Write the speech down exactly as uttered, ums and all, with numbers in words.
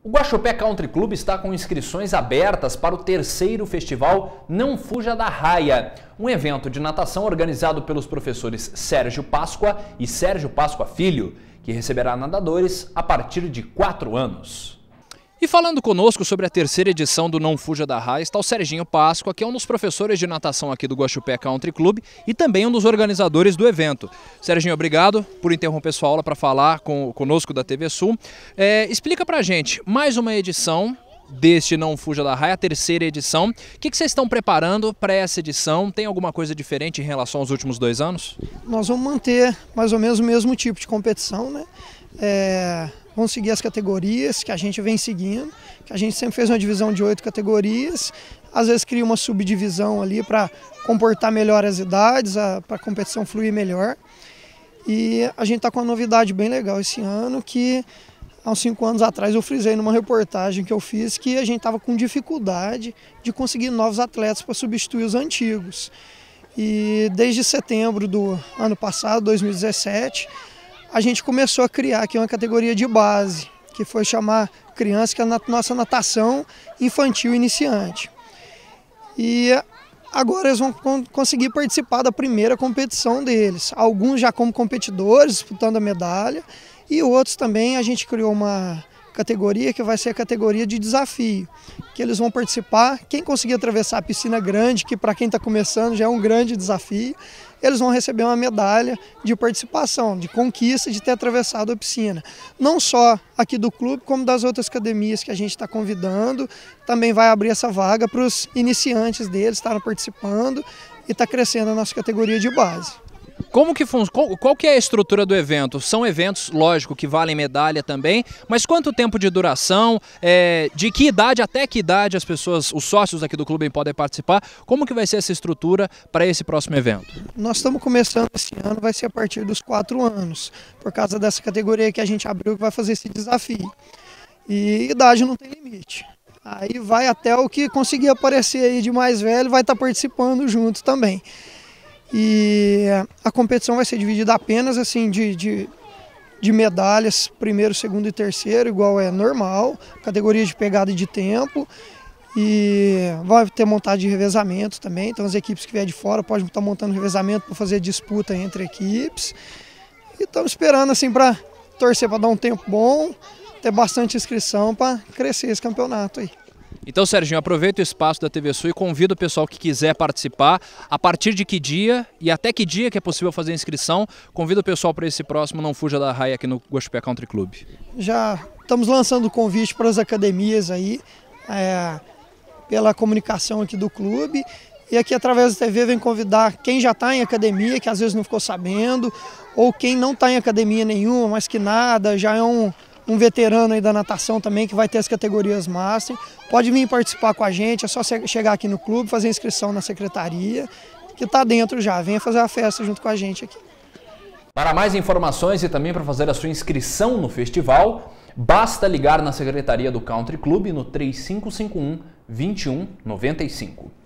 O Guaxupé Country Club está com inscrições abertas para o terceiro festival Não Fuja da Raia, um evento de natação organizado pelos professores Sérgio Páscoa e Sérgio Páscoa Filho, que receberá nadadores a partir de quatro anos. E falando conosco sobre a terceira edição do Não Fuja da Raia está o Serginho Páscoa, que é um dos professores de natação aqui do Guaxupé Country Club e também um dos organizadores do evento. Serginho, obrigado por interromper sua aula para falar com, conosco da T V Sul. É, explica pra gente, mais uma edição deste Não Fuja da Raia, a terceira edição. O que, que vocês estão preparando para essa edição? Tem alguma coisa diferente em relação aos últimos dois anos? Nós vamos manter mais ou menos o mesmo tipo de competição, né? É... Vamos seguir as categorias que a gente vem seguindo, que a gente sempre fez uma divisão de oito categorias, às vezes cria uma subdivisão ali para comportar melhor as idades, para a competição fluir melhor. E a gente está com uma novidade bem legal esse ano, que há uns cinco anos atrás eu frisei numa reportagem que eu fiz que a gente estava com dificuldade de conseguir novos atletas para substituir os antigos. E desde setembro do ano passado, dois mil e dezessete, a gente começou a criar aqui uma categoria de base, que foi chamar criança, que é a nossa natação infantil iniciante. E agora eles vão conseguir participar da primeira competição deles. Alguns já como competidores, disputando a medalha, e outros também a gente criou uma categoria que vai ser a categoria de desafio, que eles vão participar. Quem conseguir atravessar a piscina grande, que para quem está começando já é um grande desafio, eles vão receber uma medalha de participação, de conquista de ter atravessado a piscina. Não só aqui do clube, como das outras academias que a gente está convidando. Também vai abrir essa vaga para os iniciantes deles estarem participando e está crescendo a nossa categoria de base. Como que fun... qual, qual que é a estrutura do evento? São eventos, lógico, que valem medalha também, mas quanto tempo de duração, é, de que idade até que idade as pessoas, os sócios aqui do clube podem participar? Como que vai ser essa estrutura para esse próximo evento? Nós estamos começando esse ano, vai ser a partir dos quatro anos, por causa dessa categoria que a gente abriu que vai fazer esse desafio. E idade não tem limite. Aí vai até o que conseguir aparecer aí de mais velho, vai estar participando junto também. E a competição vai ser dividida apenas assim de, de, de medalhas, primeiro, segundo e terceiro, igual é normal, categoria de pegada e de tempo. E vai ter montagem de revezamento também, então as equipes que vierem de fora podem estar montando revezamento para fazer disputa entre equipes. E estamos esperando assim para torcer para dar um tempo bom, ter bastante inscrição para crescer esse campeonato aí. Então, Serginho, aproveita o espaço da T V Sul e convida o pessoal que quiser participar. A partir de que dia e até que dia que é possível fazer a inscrição? Convida o pessoal para esse próximo Não Fuja da Raia aqui no Guaxupé Country Club. Já estamos lançando o convite para as academias aí, é, pela comunicação aqui do clube. E aqui através da T V vem convidar quem já está em academia, que às vezes não ficou sabendo, ou quem não está em academia nenhuma, mas que nada, já é um... um veterano aí da natação também, que vai ter as categorias Master. Pode vir participar com a gente, é só chegar aqui no clube, fazer inscrição na secretaria, que está dentro já. Venha fazer a festa junto com a gente aqui. Para mais informações e também para fazer a sua inscrição no festival, basta ligar na secretaria do Country Club no três cinco cinco um, dois um nove cinco.